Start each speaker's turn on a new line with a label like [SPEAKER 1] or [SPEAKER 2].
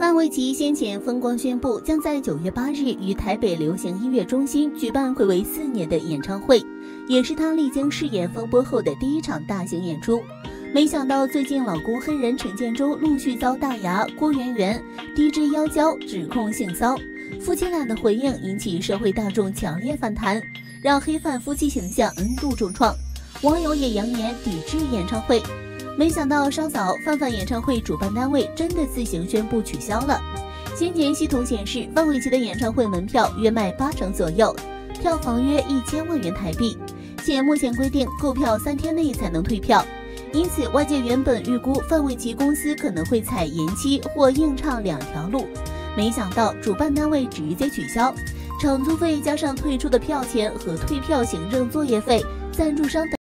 [SPEAKER 1] 范玮琪先前风光宣布，将在9月8日于台北流行音乐中心举办暌违4年的演唱会，也是他历经饰演风波后的第一场大型演出。没想到最近老公黑人陈建州陆续遭大牙、郭圆圆、DJ 妖娇指控性骚，夫妻俩的回应引起社会大众强烈反弹，让黑范夫妻形象N度重创，网友也扬言抵制演唱会。没想到稍早，范范演唱会主办单位真的自行宣布取消了。先前系统显示，范玮琪的演唱会门票约卖80%左右，票房约1000万元台币，且目前规定购票3天内才能退票。因此，外界原本预估范玮琪公司可能会采延期或硬唱2条路，没想到主办单位直接取消，场租费加上退出的票钱和退票行政作业费、赞助商等